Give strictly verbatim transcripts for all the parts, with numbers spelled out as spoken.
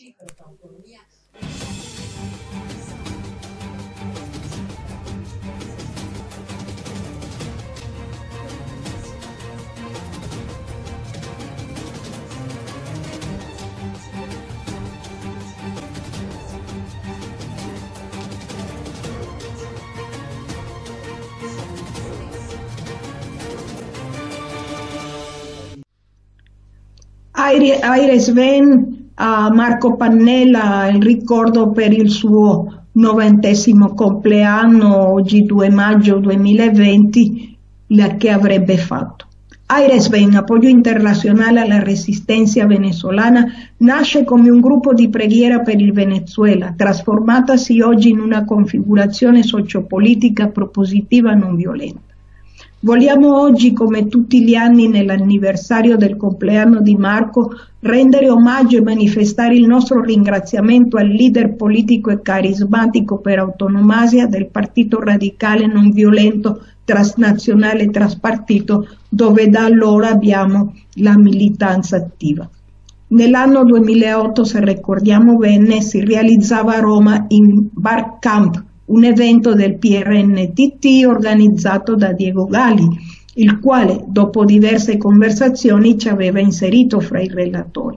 Aire Sven a Marco Pannella il ricordo per il suo novantesimo compleanno oggi due maggio duemilaventi, la che avrebbe fatto. Aire Sven, appoggio internazionale alla resistenza venezolana, nasce come un gruppo di preghiera per il Venezuela, trasformatasi oggi in una configurazione sociopolitica propositiva non violenta. Vogliamo oggi, come tutti gli anni nell'anniversario del compleanno di Marco, rendere omaggio e manifestare il nostro ringraziamento al leader politico e carismatico per autonomasia del Partito Radicale Non Violento Transnazionale Traspartito, dove da allora abbiamo la militanza attiva. Nell'anno duemilaotto, se ricordiamo bene, si realizzava a Roma in Bar Camp, un evento del P R N T T organizzato da Diego Gali, il quale dopo diverse conversazioni ci aveva inserito fra i relatori.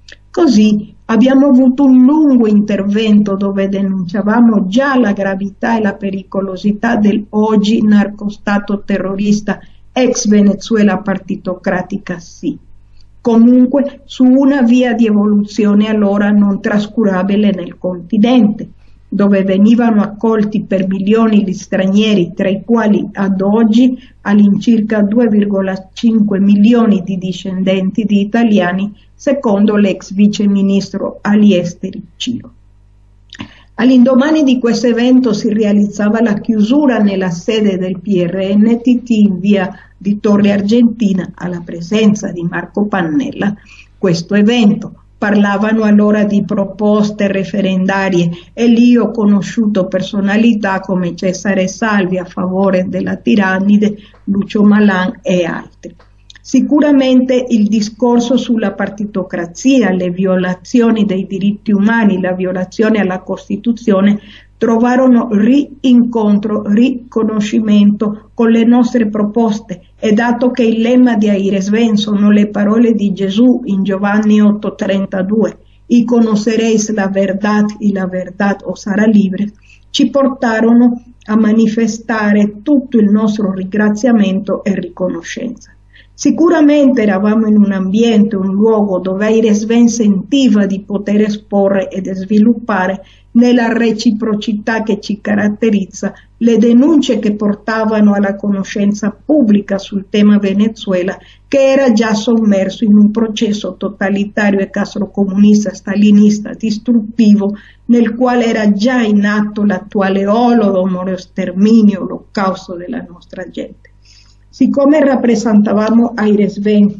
Così abbiamo avuto un lungo intervento dove denunciavamo già la gravità e la pericolosità del oggi narcostato terrorista ex Venezuela partitocratica sì, comunque su una via di evoluzione allora non trascurabile nel continente, dove venivano accolti per milioni gli stranieri, tra i quali ad oggi all'incirca due virgola cinque milioni di discendenti di italiani, secondo l'ex viceministro agli esteri Ciro. All'indomani di questo evento si realizzava la chiusura nella sede del P R N T T in via di Torre Argentina, alla presenza di Marco Pannella. Questo evento parlavano allora di proposte referendarie e lì ho conosciuto personalità come Cesare Salvi a favore della tirannide, Lucio Malan e altri. Sicuramente il discorso sulla partitocrazia, le violazioni dei diritti umani, la violazione alla Costituzione trovarono rincontro, riconoscimento con le nostre proposte e dato che il lemma di Aire Sven sono le parole di Gesù in Giovanni otto trentadue, «Y conoceréis la verdad y la verdad os hará libres», ci portarono a manifestare tutto il nostro ringraziamento e riconoscenza. Sicuramente eravamo in un ambiente, un luogo dove Aire Sven sentiva di poter esporre ed sviluppare nella reciprocità che ci caratterizza le denunce che portavano alla conoscenza pubblica sul tema Venezuela, che era già sommerso in un processo totalitario e castrocomunista stalinista distruttivo nel quale era già in atto l'attuale Holodomor, sterminio, olocausto della nostra gente. Siccome rappresentavamo Aire Sven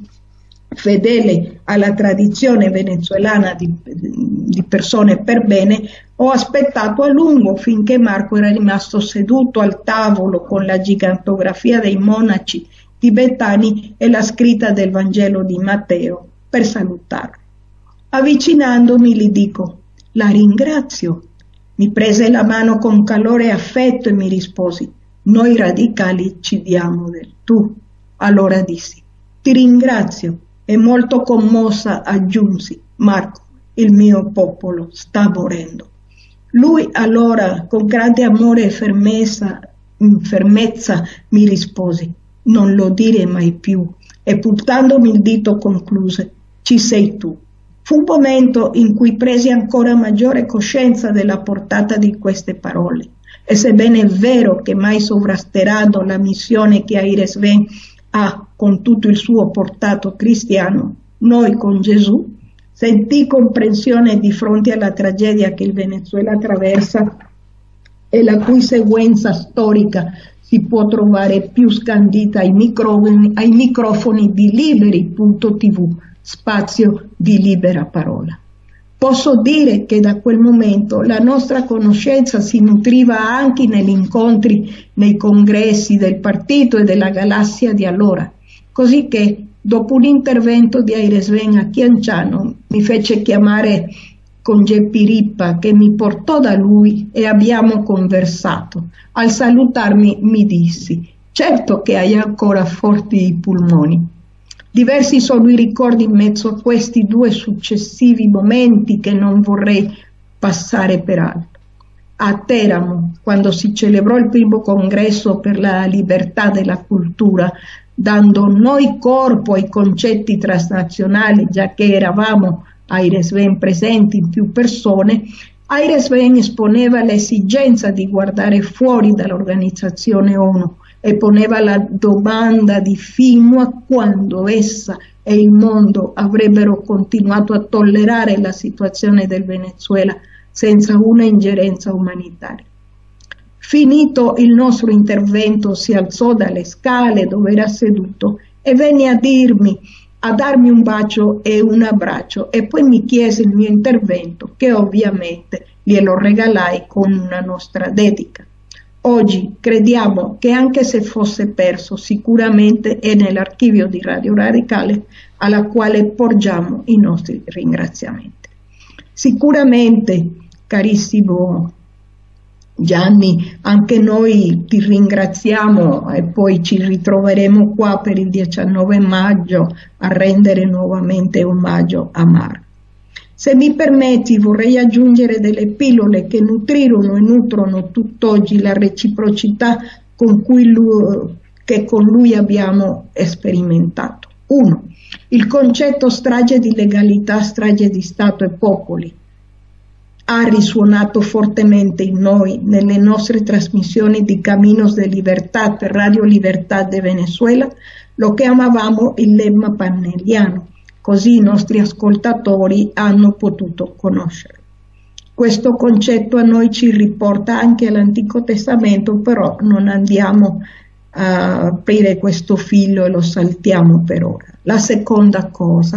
fedele alla tradizione venezuelana di, di persone per bene, ho aspettato a lungo finché Marco era rimasto seduto al tavolo con la gigantografia dei monaci tibetani e la scritta del Vangelo di Matteo per salutarlo. Avvicinandomi gli dico: «La ringrazio». Mi prese la mano con calore e affetto e mi risposi: «Noi radicali ci diamo del tu». Allora dissi: «Ti ringrazio», e molto commossa aggiunsi: «Marco, il mio popolo sta morendo». Lui allora, con grande amore e fermezza, fermezza mi rispose: «Non lo dire mai più», e puntandomi il dito concluse: «Ci sei tu». Fu un momento in cui presi ancora maggiore coscienza della portata di queste parole. E sebbene è vero che mai sovrasteranno la missione che Aire Sven ha con tutto il suo portato cristiano, noi con Gesù sentì comprensione di fronte alla tragedia che il Venezuela attraversa e la cui seguenza storica si può trovare più scandita ai microfoni, ai microfoni di liberi punto tivù, spazio di libera parola. Posso dire che da quel momento la nostra conoscenza si nutriva anche negli incontri, nei congressi del partito e della galassia di allora, così che dopo un intervento di Aire Sven a Chianciano mi fece chiamare con Geppi Rippa che mi portò da lui e abbiamo conversato. Al salutarmi mi dissi: certo che hai ancora forti i polmoni. Diversi sono i ricordi in mezzo a questi due successivi momenti che non vorrei passare per alto. A Teramo, quando si celebrò il primo congresso per la libertà della cultura, dando noi corpo ai concetti transnazionali, già che eravamo a Iresven presenti in più persone, Iresven esponeva l'esigenza di guardare fuori dall'organizzazione ONU e poneva la domanda di fino a quando essa e il mondo avrebbero continuato a tollerare la situazione del Venezuela senza una ingerenza umanitaria. Finito il nostro intervento si alzò dalle scale dove era seduto e venne a dirmi, a darmi un bacio e un abbraccio, e poi mi chiese il mio intervento, che ovviamente glielo regalai con una nostra dedica. Oggi crediamo che anche se fosse perso, sicuramente è nell'archivio di Radio Radicale, alla quale porgiamo i nostri ringraziamenti. Sicuramente, carissimo Gianni, anche noi ti ringraziamo e poi ci ritroveremo qua per il diciannove maggio a rendere nuovamente omaggio a Marco. Se mi permetti, vorrei aggiungere delle pillole che nutrirono e nutrono tutt'oggi la reciprocità con cui lui, che con lui abbiamo sperimentato. Uno, il concetto strage di legalità, strage di Stato e popoli ha risuonato fortemente in noi nelle nostre trasmissioni di Caminos de Libertad per Radio Libertad de Venezuela, lo chiamavamo il lemma pannelliano, così i nostri ascoltatori hanno potuto conoscerlo. Questo concetto a noi ci riporta anche all'Antico Testamento, però non andiamo a aprire questo filo e lo saltiamo per ora. La seconda cosa,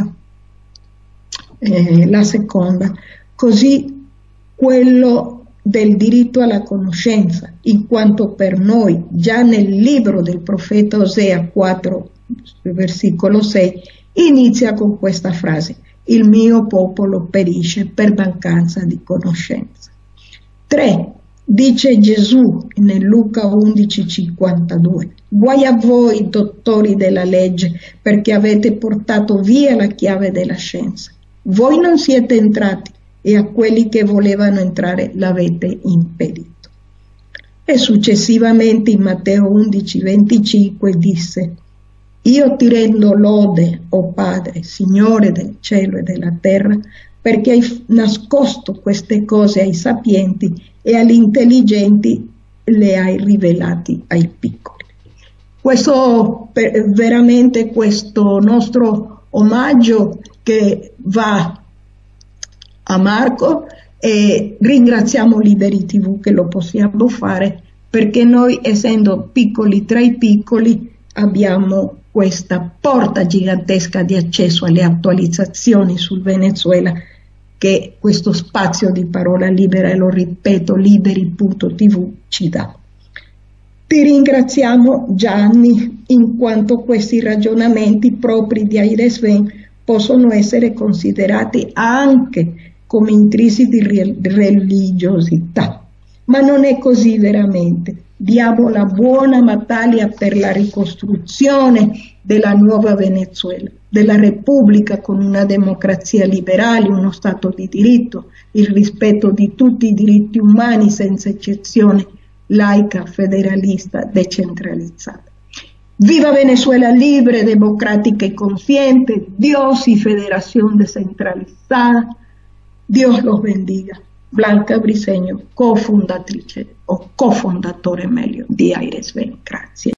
eh, la seconda, così quello del diritto alla conoscenza, in quanto per noi, già nel libro del profeta Osea quattro, versicolo sei, inizia con questa frase: il mio popolo perisce per mancanza di conoscenza. tre. Dice Gesù nel Luca undici cinquantadue: guai a voi, dottori della legge, perché avete portato via la chiave della scienza. Voi non siete entrati, e a quelli che volevano entrare l'avete impedito. E successivamente in Matteo undici venticinque disse: io ti rendo lode, o Padre, Signore del cielo e della terra, perché hai nascosto queste cose ai sapienti e agli intelligenti le hai rivelati ai piccoli. Questo, veramente questo nostro omaggio che va a Marco, e ringraziamo Liberi tivù che lo possiamo fare, perché noi, essendo piccoli tra i piccoli, abbiamo questa porta gigantesca di accesso alle attualizzazioni sul Venezuela che questo spazio di parola libera, e lo ripeto, liberi punto tivù ci dà. Ti ringraziamo, Gianni, in quanto questi ragionamenti propri di Iresven possono essere considerati anche come intrisi di religiosità, ma non è così veramente. Diamo la buona battaglia per la ricostruzione della nuova Venezuela, della Repubblica con una democrazia liberale, uno Stato di diritto, il rispetto di tutti i diritti umani senza eccezione, laica, federalista, decentralizzata. Viva Venezuela libre, democrática y consciente, Dios y Federación descentralizada. Dios los bendiga. Blanca Briseño, cofondatrice o cofondatore meglio di Iresven. Grazie.